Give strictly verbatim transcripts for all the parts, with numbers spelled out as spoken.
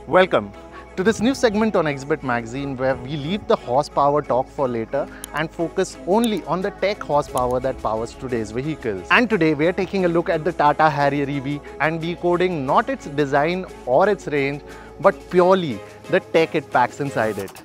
Welcome to this new segment on Exhibit Magazine, where we leave the horsepower talk for later and focus only on the tech horsepower that powers today's vehicles. And today we are taking a look at the Tata Harrier E V and decoding not its design or its range, but purely the tech it packs inside it.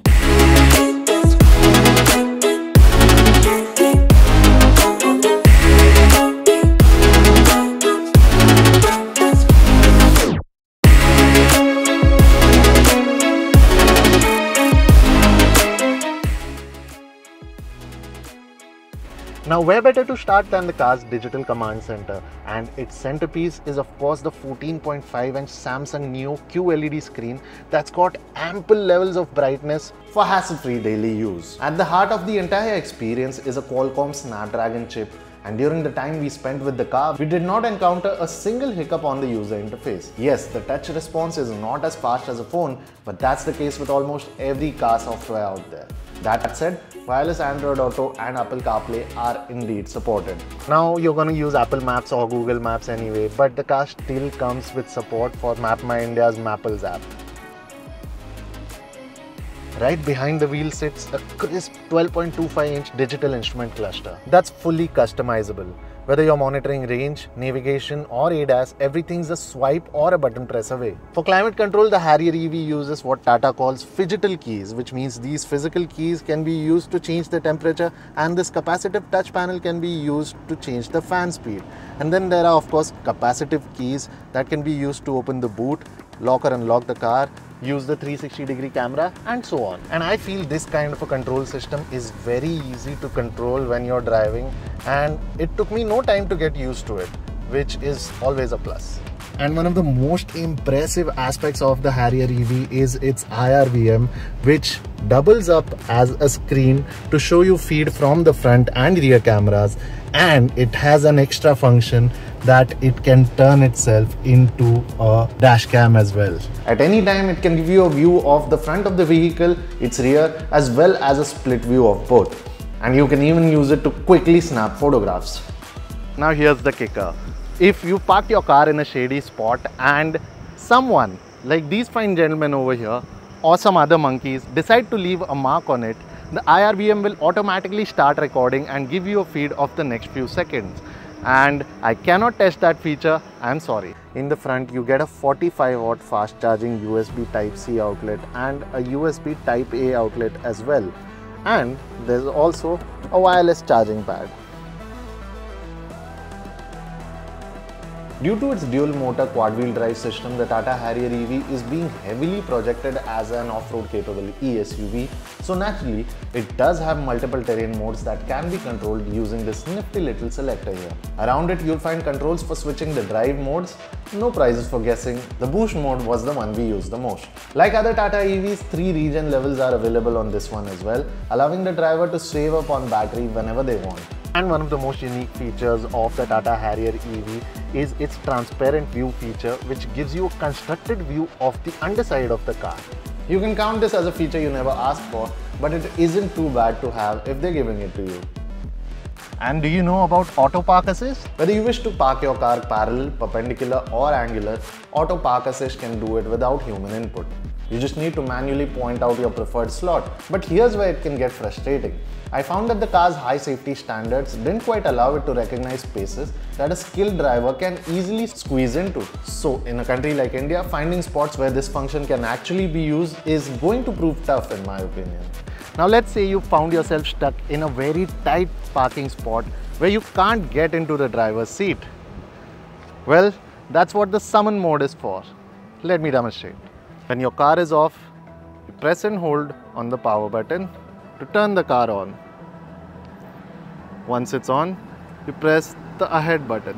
Now, where better to start than the car's digital command center, and its centerpiece is of course the fourteen point five inch Samsung Neo Q L E D screen that's got ample levels of brightness for hassle-free daily use. At the heart of the entire experience is a Qualcomm Snapdragon chip, and during the time we spent with the car, we did not encounter a single hiccup on the user interface. Yes, the touch response is not as fast as a phone, but that's the case with almost every car software out there. That said, wireless Android Auto and Apple CarPlay are indeed supported. Now you're going to use Apple Maps or Google Maps anyway, but the car still comes with support for MapMyIndia's Mapples app. Right behind the wheel sits a crisp twelve point two five inch digital instrument cluster that's fully customizable. Whether you're monitoring range, navigation or A D A S, everything's a swipe or a button press away. For climate control, the Harrier E V uses what Tata calls phygital keys, which means these physical keys can be used to change the temperature, and this capacitive touch panel can be used to change the fan speed. And then there are of course capacitive keys that can be used to open the boot, lock or unlock the car, use the three sixty degree camera and so on. And I feel this kind of a control system is very easy to control when you're driving, and it took me no time to get used to it, which is always a plus. And one of the most impressive aspects of the Harrier E V is its I R V M, which doubles up as a screen to show you feed from the front and rear cameras, and it has an extra function that it can turn itself into a dash cam as well. At any time, it can give you a view of the front of the vehicle, its rear, as well as a split view of both. And you can even use it to quickly snap photographs. Now here's the kicker. If you park your car in a shady spot and someone like these fine gentlemen over here or some other monkeys decide to leave a mark on it, the I R V M will automatically start recording and give you a feed of the next few seconds. And I cannot test that feature, I'm sorry. In the front, you get a forty-five watt fast charging U S B Type C outlet and a U S B Type A outlet as well. And there's also a wireless charging pad. Due to its dual motor quad wheel drive system, the Tata Harrier E V is being heavily projected as an off-road capable E S U V. So naturally, it does have multiple terrain modes that can be controlled using this nifty little selector here. Around it, you'll find controls for switching the drive modes. No prizes for guessing. The boost mode was the one we used the most. Like other Tata E Vs, three regen levels are available on this one as well, allowing the driver to save up on battery whenever they want. And one of the most unique features of the Tata Harrier E V is its transparent view feature, which gives you a constructed view of the underside of the car. You can count this as a feature you never asked for, but it isn't too bad to have if they're giving it to you. And do you know about Auto Park Assist? Whether you wish to park your car parallel, perpendicular or angular, Auto Park Assist can do it without human input. You just need to manually point out your preferred slot. But here's where it can get frustrating. I found that the car's high safety standards didn't quite allow it to recognize spaces that a skilled driver can easily squeeze into. So in a country like India, finding spots where this function can actually be used is going to prove tough in my opinion. Now let's say you found yourself stuck in a very tight parking spot where you can't get into the driver's seat. Well, that's what the summon mode is for. Let me demonstrate. When your car is off, you press and hold on the power button to turn the car on. Once it's on, you press the ahead button.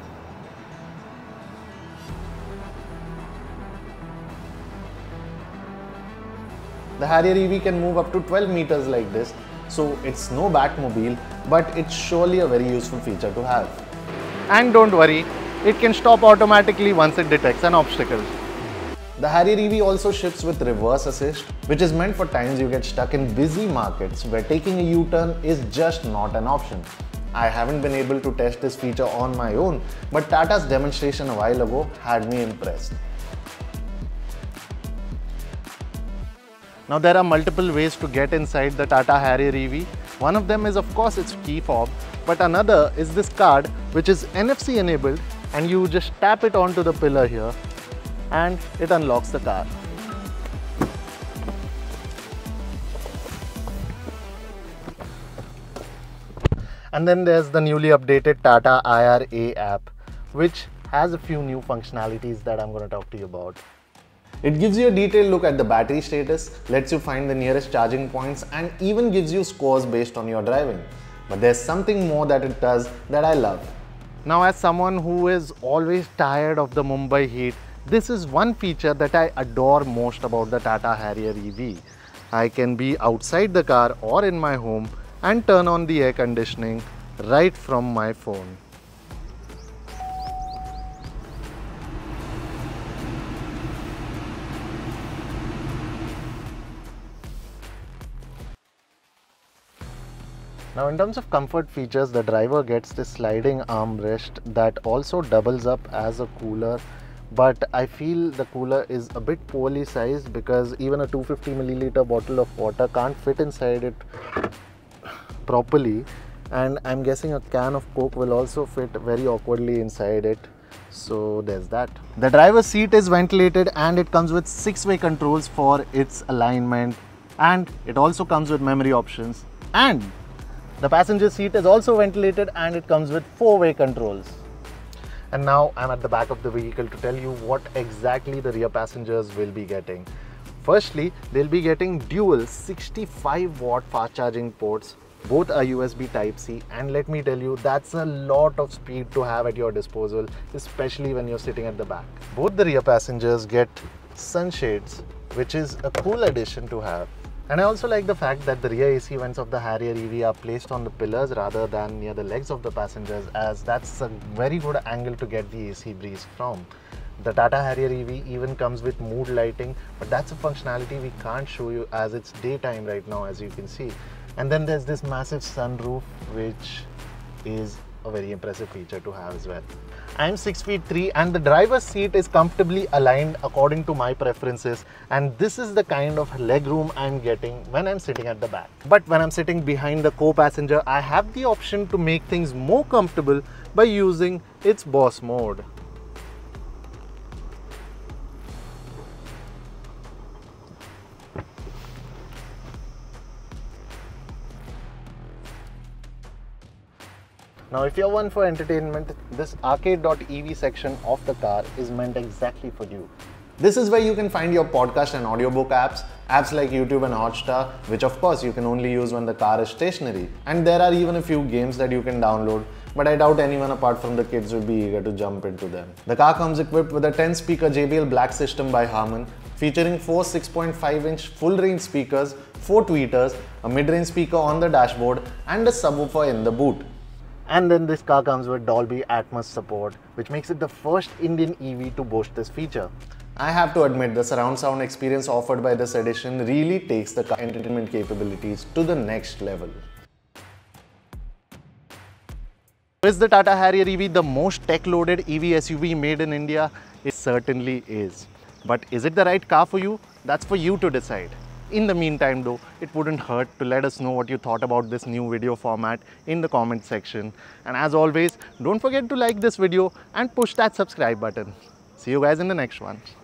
The Harrier E V can move up to twelve meters like this, so it's no Batmobile, but it's surely a very useful feature to have. And don't worry, it can stop automatically once it detects an obstacle. The Harrier E V also ships with reverse assist, which is meant for times you get stuck in busy markets where taking a U-turn is just not an option. I haven't been able to test this feature on my own, but Tata's demonstration a while ago had me impressed. Now there are multiple ways to get inside the Tata Harrier E V. One of them is of course its key fob, but another is this card which is N F C enabled, and you just tap it onto the pillar here and it unlocks the car. And then there's the newly updated Tata I R A app, which has a few new functionalities that I'm going to talk to you about. It gives you a detailed look at the battery status, lets you find the nearest charging points, and even gives you scores based on your driving. But there's something more that it does that I love. Now, as someone who is always tired of the Mumbai heat, this is one feature that I adore most about the Tata Harrier E V. I can be outside the car or in my home and turn on the air conditioning right from my phone. Now in terms of comfort features, the driver gets this sliding armrest that also doubles up as a cooler, but I feel the cooler is a bit poorly sized because even a two hundred fifty milliliter bottle of water can't fit inside it properly, and I'm guessing a can of Coke will also fit very awkwardly inside it. So there's that. The driver's seat is ventilated and it comes with six-way controls for its alignment, and it also comes with memory options, and the passenger seat is also ventilated and it comes with four-way controls. And now I'm at the back of the vehicle to tell you what exactly the rear passengers will be getting. Firstly, they'll be getting dual sixty-five watt fast charging ports. Both are U S B Type C, and let me tell you, that's a lot of speed to have at your disposal, especially when you're sitting at the back. Both the rear passengers get sunshades, which is a cool addition to have. And I also like the fact that the rear A C vents of the Harrier E V are placed on the pillars rather than near the legs of the passengers, as that's a very good angle to get the A C breeze from. The Tata Harrier E V even comes with mood lighting, but that's a functionality we can't show you as it's daytime right now, as you can see. And then there's this massive sunroof, which is a very impressive feature to have as well. I'm six feet three and the driver's seat is comfortably aligned according to my preferences, and this is the kind of legroom I'm getting when I'm sitting at the back. But when I'm sitting behind the co-passenger, I have the option to make things more comfortable by using its boss mode. Now, if you're one for entertainment, this Arcade dot E V section of the car is meant exactly for you. This is where you can find your podcast and audiobook apps, apps like YouTube and Hotstar, which of course you can only use when the car is stationary. And there are even a few games that you can download, but I doubt anyone apart from the kids would be eager to jump into them. The car comes equipped with a ten speaker J B L Black system by Harman, featuring four six point five inch full range speakers, four tweeters, a mid-range speaker on the dashboard, and a subwoofer in the boot. And then this car comes with Dolby Atmos support, which makes it the first Indian E V to boast this feature. I have to admit, the surround sound experience offered by this edition really takes the car entertainment capabilities to the next level. Is the Tata Harrier E V the most tech-loaded E V S U V made in India? It certainly is. But is it the right car for you? That's for you to decide. In the meantime though, it wouldn't hurt to let us know what you thought about this new video format in the comment section. And as always, don't forget to like this video and push that subscribe button. See you guys in the next one.